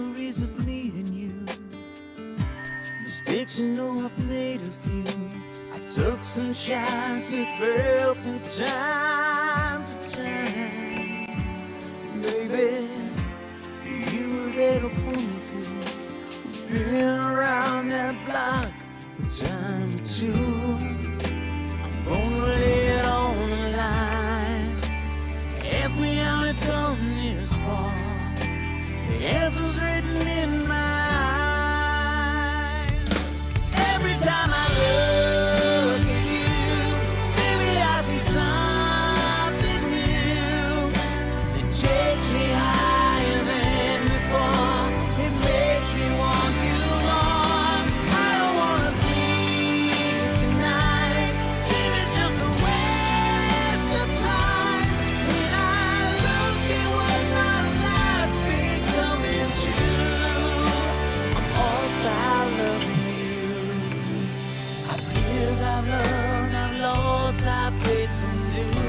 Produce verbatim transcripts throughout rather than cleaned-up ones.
memories of me and you, mistakes you know I've made of you. I took some shots and fell from time to time. Baby, you were there to pull me through. Been around that block a time or two. I'm gonna lay it on the line. Ask me how it come this far. The answer's written in my eyes. Every time I look at you, baby, I see something new. It takes me higher than before. It makes me want you more. I don't wanna sleep tonight. Dream is just a waste of time. When I look at what my life's becoming true, I'm all about loving you. I've lived, I've loved, I've lost, I've prayed some new.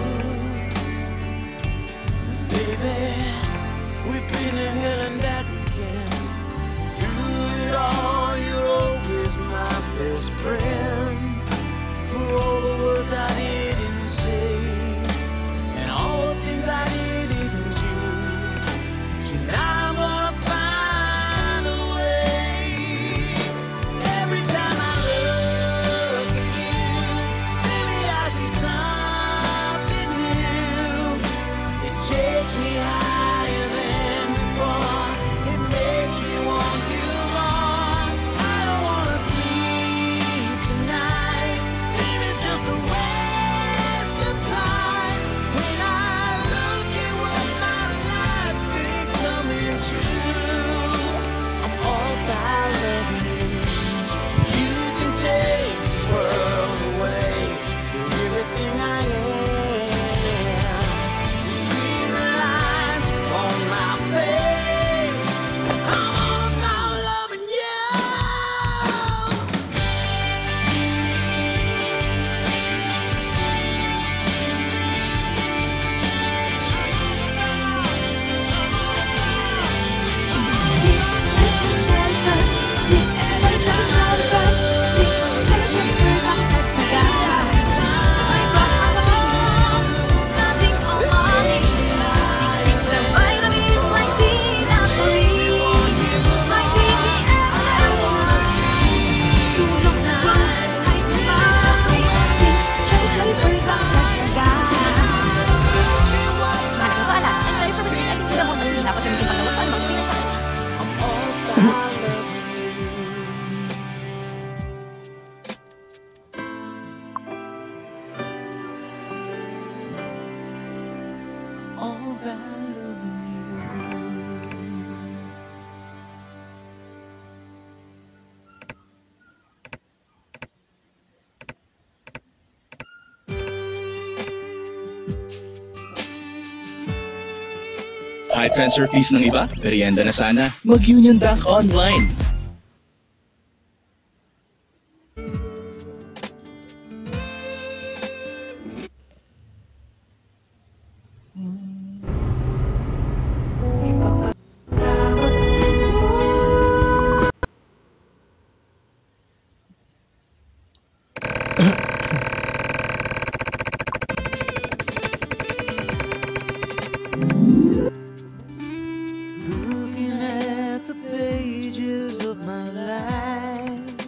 Baby, we've been to hell and back again. Through it all, you're always my best friend. For all the words I didn't say, and all the things I didn't do, tonight I'm gonna find a way. Every time I look at you, baby, I see something new. It takes me higher than before. It makes me want you more. I don't wanna sleep tonight. Dream is just a waste of time. When I look at what my life's becoming true, I'm all about loving you. You can take this world away. You're everything I am. You see the lines on my face. I'm all about loving you. All about loving you. High transfer fees ng iba? Merienda na sana. Mag-Union Bank Online. Looking at the pages of my life,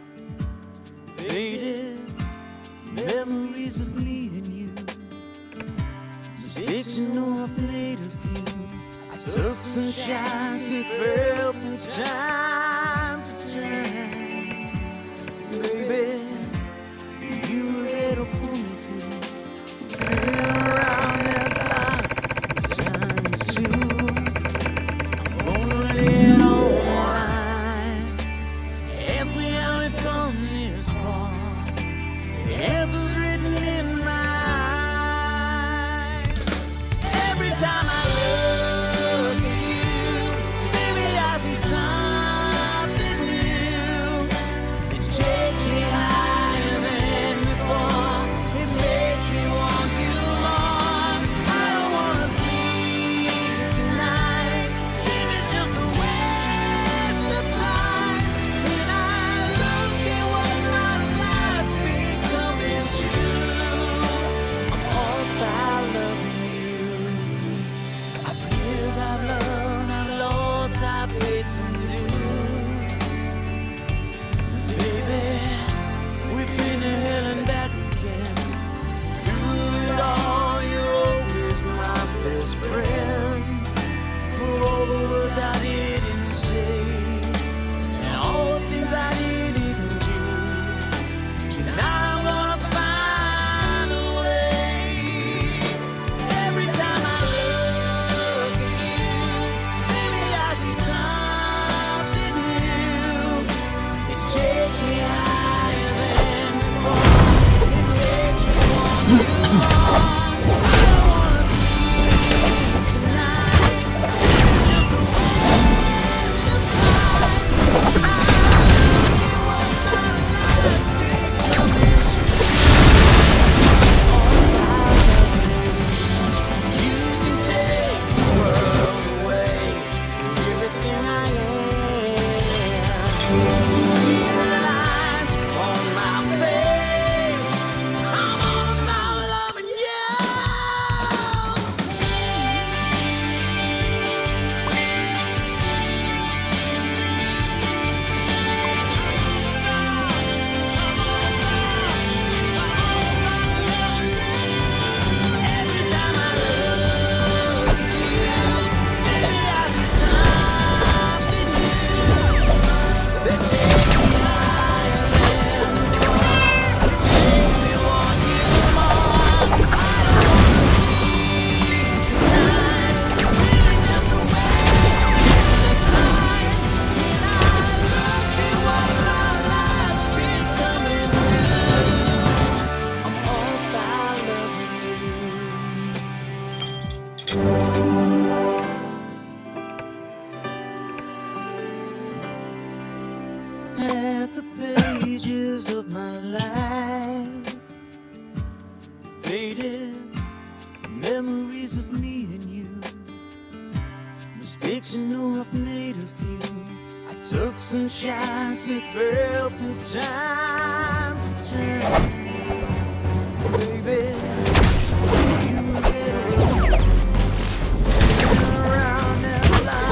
faded memories of me and you, mistakes you know I've made of you. I took some shots and fell from time to time. Baby, you were there to pull me through. Been around that block a time or two. Only on line. Ask me how it come this far. The answer's written in my eyes. Every time I look at you, baby, I see something at the pages of my life, faded memories of me and you, mistakes you know I've made of you. I took some shots and fell from time to time, baby. You get away around that block.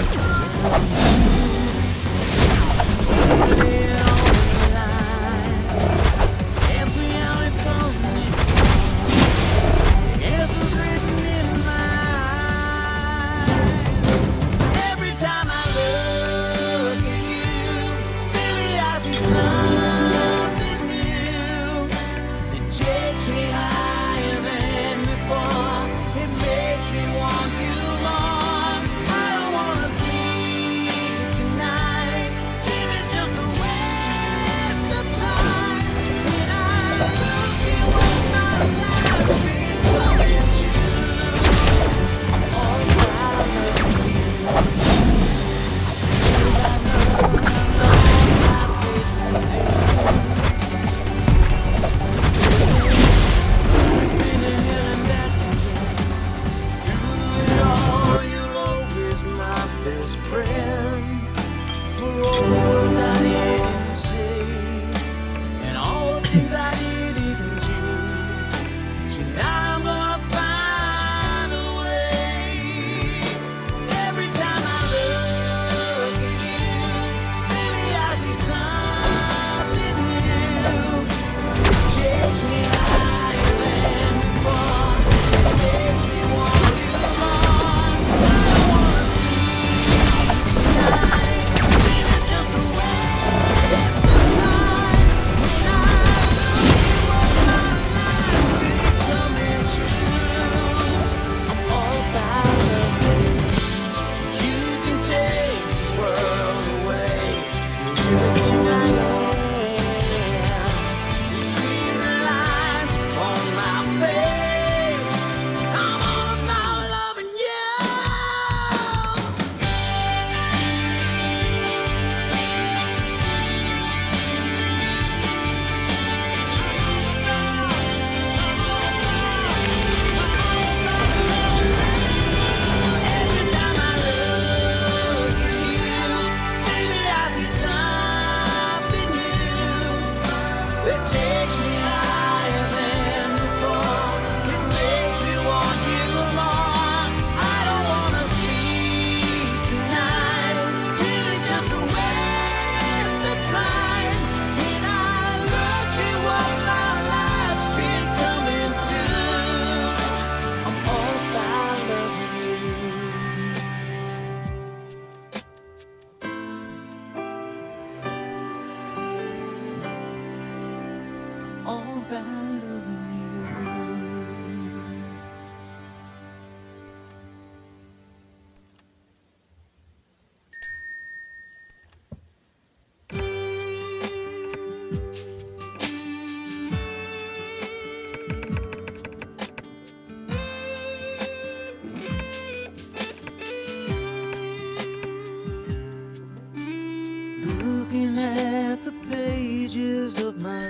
Looking at the pages of my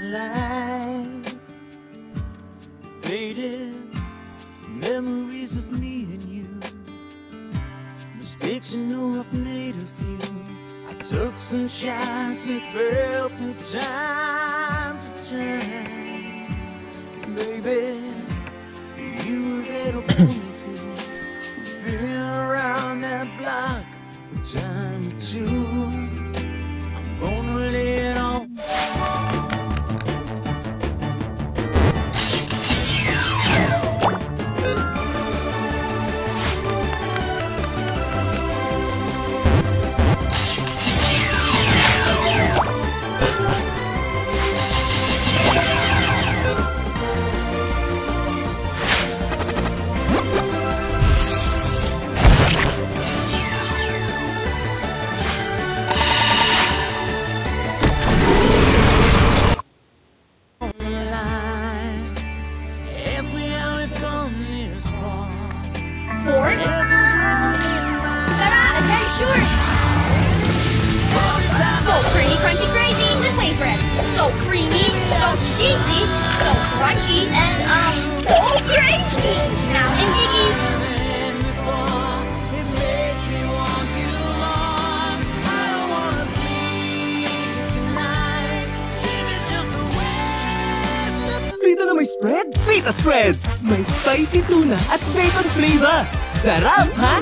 life, faded memories of me and you, mistakes you know I've made of you. I took some shots and fell from time to time, baby. You were there to pull me through. Been around that block a time or two. Gonna lay it on. creamy, so cheesy, so crunchy, and um, so crazy. Now in Iggy's. It makes me want you more. I don't wanna sleep tonight. Dream is just a waste of Vita na may spread? Vita Spreads! May spicy tuna at bacon flavor! Sarap, ha?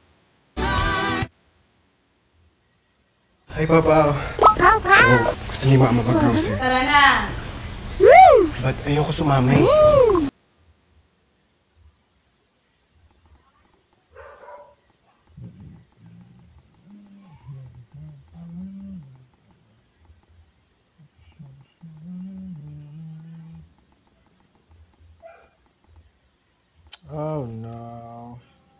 Hi, Papa. Papa! Oh, gusto ni Mama mag-grocery. Tara na! Ba't ayoko sumama eh? Oh no.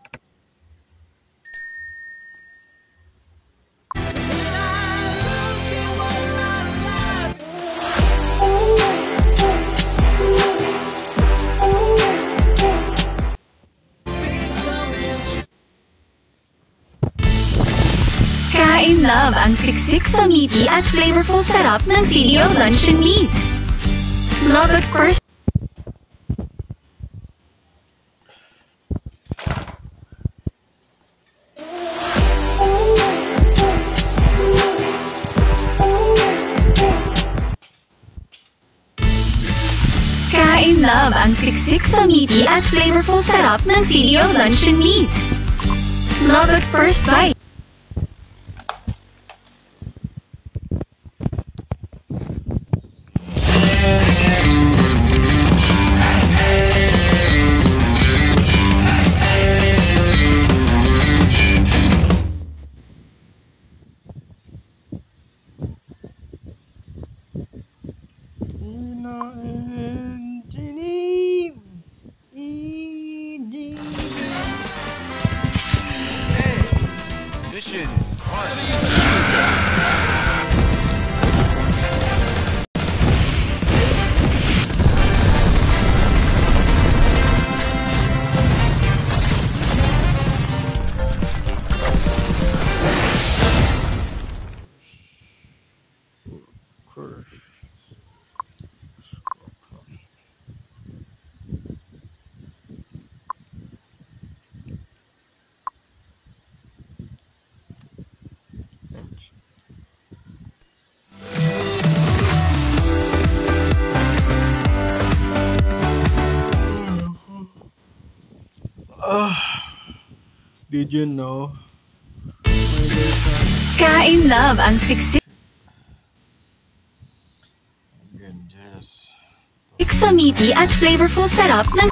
Kain love ang siksik sa meaty at flavorful sarap ng C D O Luncheon Meat. Love at first. Kain love ang siksik sa meaty at flavorful sarap ng C D O Luncheon Meat. Love at first bite. Mission Did you know? Kain love ang siksik Yes. sa meaty at flavorful sarap ng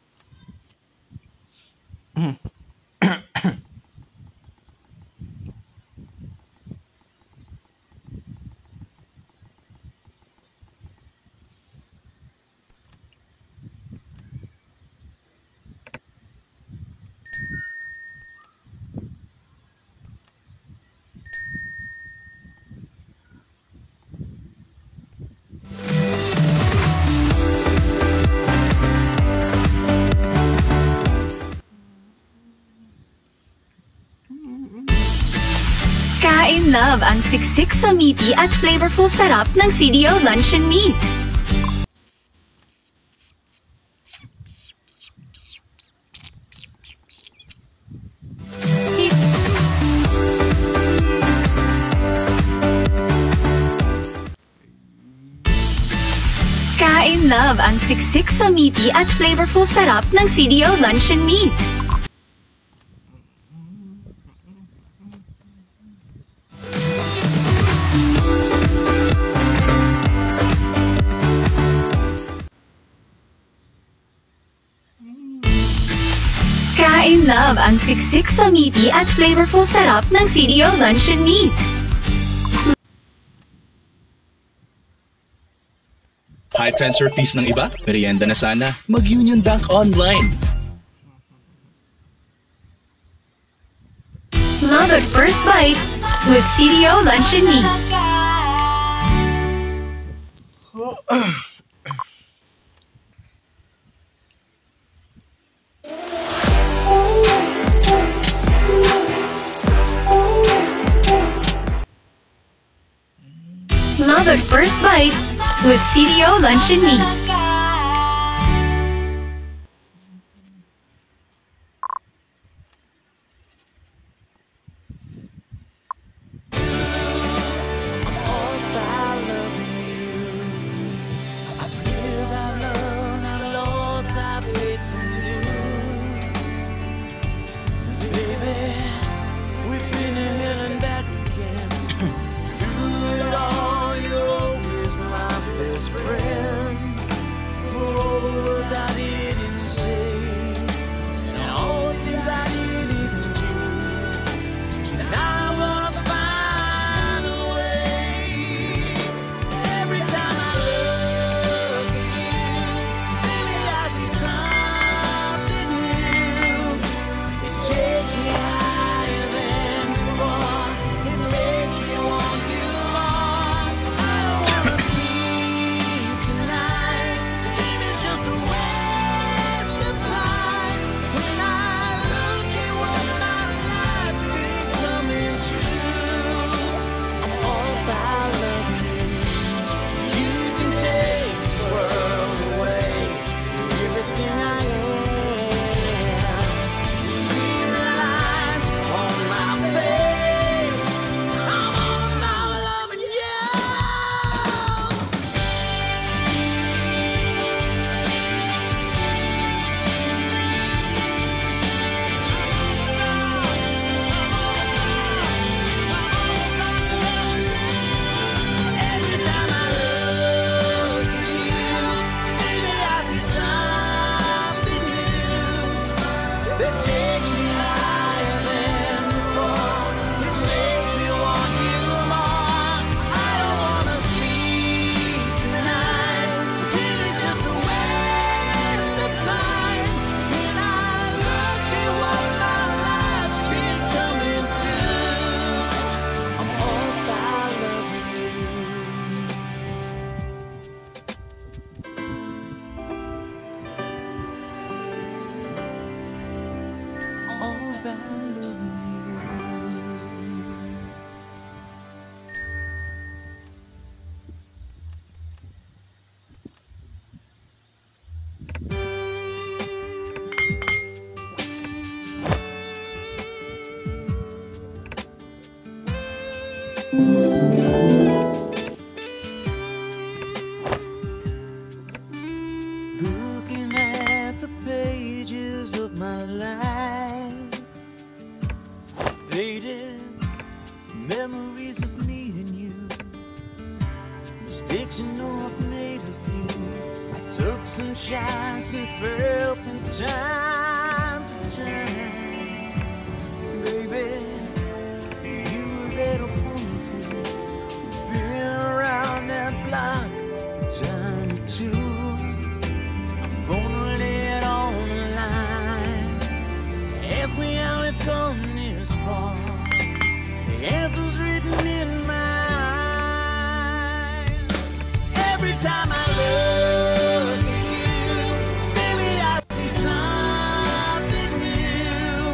Kain love ang siksik sa meaty at flavorful sarap ng C D O Luncheon Meat. Kain love ang siksik sa meaty at flavorful sarap ng C D O Luncheon Meat. Kain love ang siksik sa meaty at flavorful sarap ng C D O Luncheon Meat. High transfer fees ng iba? Merienda na sana. Mag-Union Bank Online. Love at first bite with C D O Luncheon Meat. Love at first bite with C D O Lunch and Meat. all about loving you. I've lived, I've learned, I've lost, I've prayed some new. Baby, we've been to hell and back again. Through it all, you're always my best friend. For all the words I didn't say, and all the things I didn't do, and I wanna find a way. Every time I look at you, baby, I see something new. It takes me higher than before. It makes me want you more. I don't wanna sleep tonight. Dreaming just a waste of time. When I look at what my life's becoming to, I'm all about loving you. You can take this world away, everything I am. Sweet lines on my face. I'm all about loving you. Every time I look at you, baby, I see something new that takes me higher than before. It makes me want you more. I don't wanna sleep tonight. Dreaming just a waste of time. When I look at what my life's becoming to, I'm all about loving you. All about loving you. Looking at the pages of my life, faded memories of me and you, mistakes you know I've made of you. I took some shots and fell from time to time. Baby, you were there to pull me through. We've been around that block a time or two. Gonna lay it on the line. Ask me how we've come this far. The answer's written in my eyes. Every time I look at you, baby, I see something new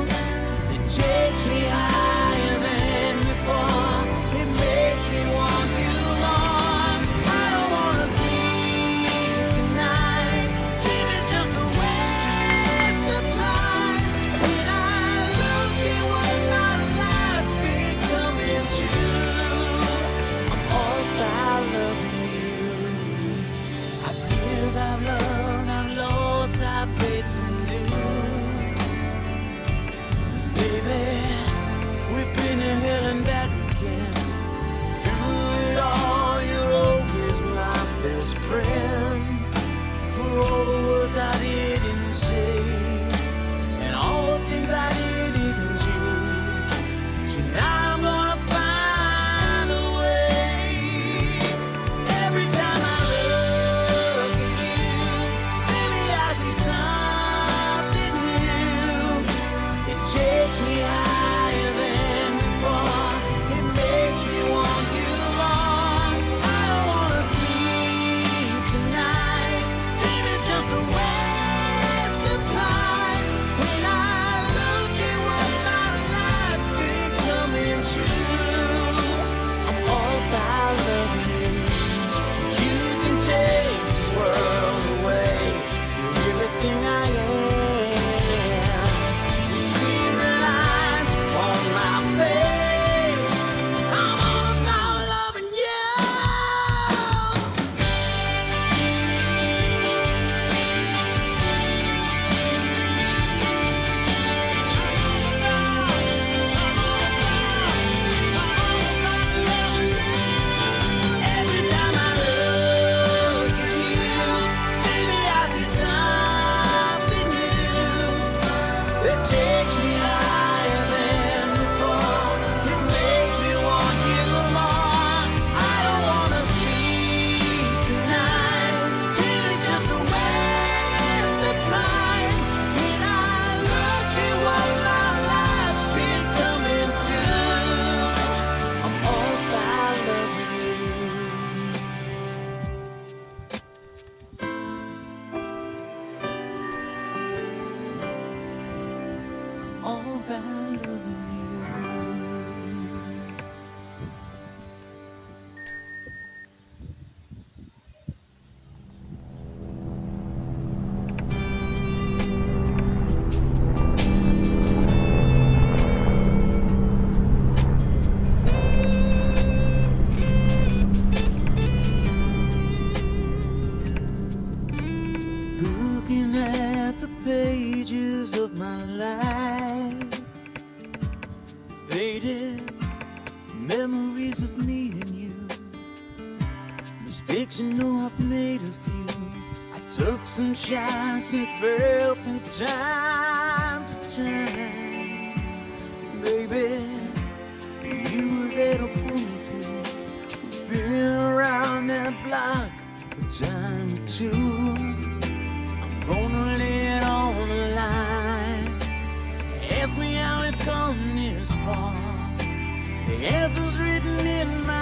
memories of me and you, mistakes you know I've made of you. I took some shots and fell from time to time. Baby, you were there to pull me through. We've been around that block a time or two. I'm gonna lay it on the line. Ask me how it come this far. The answer's written in my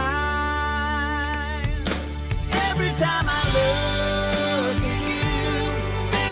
eyes. Every time I look at you.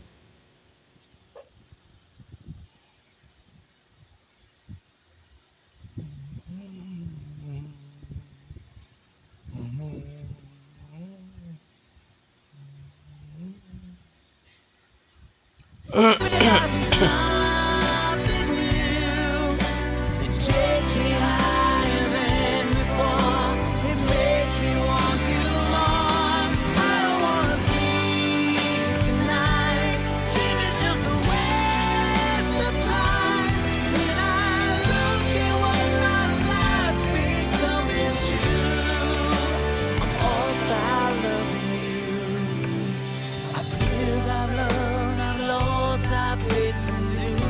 I see something new. It takes me higher than before. It makes me want you more. I don't wanna sleep tonight. Dream is just a waste of time. When I look at what my life's becoming true, I'm all about loving you. I've lived, I've loved, I've lost, I've prayed some new.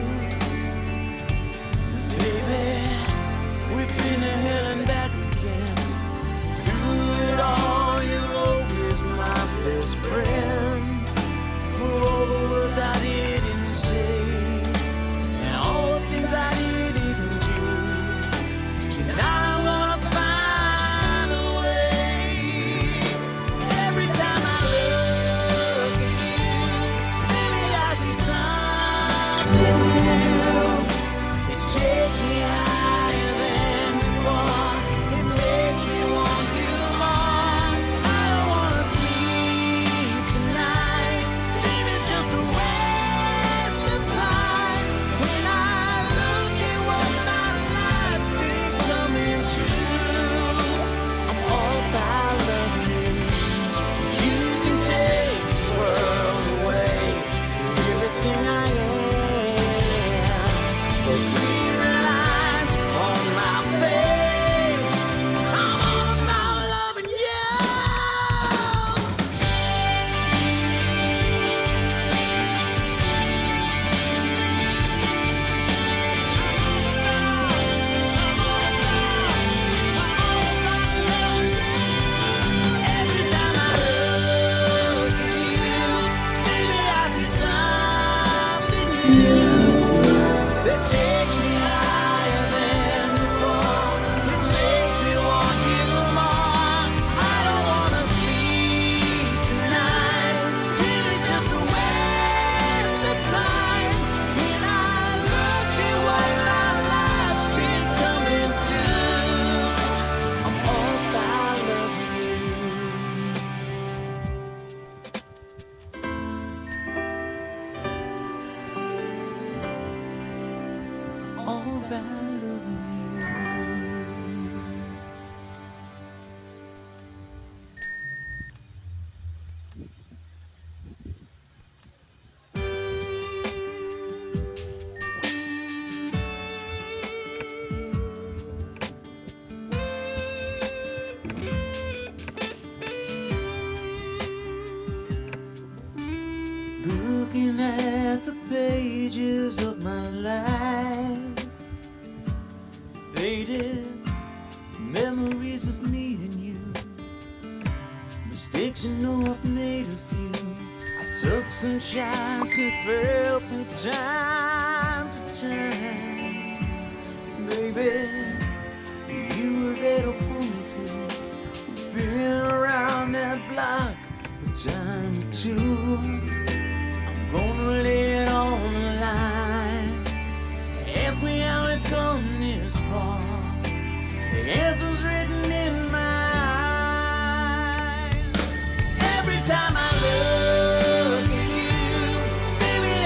Baby, we've been to hell and back again. Through it all, you're always my best friend. For all the words I didn't say, and all the things I didn't do, tonight I'm gonna find a way. Every time I look at you, baby, I see something new. It takes me higher than before. It makes me want you more. I don't wanna sleep tonight. Dream is just a waste of time. When I look at what my life's becoming true, I'm all about loving you. You can take this world away, everything I am. But sweet lines on my face, I'm all about loving you. Every time I look at you, baby, I see something new that takes me higher than before. It makes me want you more. I don't wanna sleep tonight. Dream is just a waste of time. When I look at what my life's becoming to, I'm all about loving you. All about loving you. Looking at the pages of my life, faded memories of me and you, mistakes you know I've made of you. I took some shots and fell from time to time. Baby, you were there to pull me through. We've been around that block a time or two. I'm gonna lay it on the line. Ask me how it come this far. The answer's written in my eyes. Every time I